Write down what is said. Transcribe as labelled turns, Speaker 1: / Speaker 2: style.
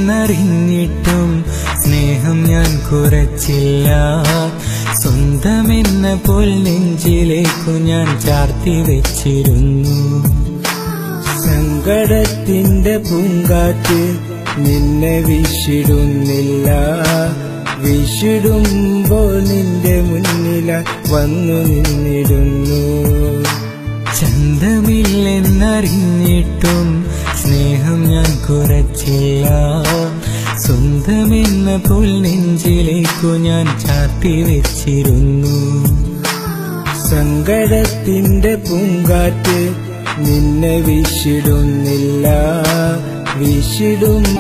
Speaker 1: ചന്തമില്ലെന്നറിഞ്ഞിട്ടും സ്നേഹം ഞാൻ കുറച്ചില്ല. സ്വന്തമെന്ന പോൽ നെഞ്ചിലേക്കു ഞാൻ ചാർത്തി വെച്ചിരുന്നു.
Speaker 2: സങ്കടത്തിന്റെ പൂങ്കാറ്റ് നിന്നെ വീശിടുന്നില്ല. വീശിടുമ്പോൾ നിന്റെ മുന്നിലായി വന്നു നിന്നിടുന്നു.
Speaker 1: ചന്തമില്ലെന്നറിഞ്ഞിട്ടും സ്നേഹം ഞാൻ കുറച്ചില്ല. സ്വന്തമെന്ന പോൽ നെഞ്ചിലേക്കു ഞാൻ ചാർത്തി വെച്ചിരുന്നു.
Speaker 2: സങ്കടത്തിന്റെ പൂങ്കാറ്റ് നിന്നെ വീശിടുന്നില്ല. വീശിടും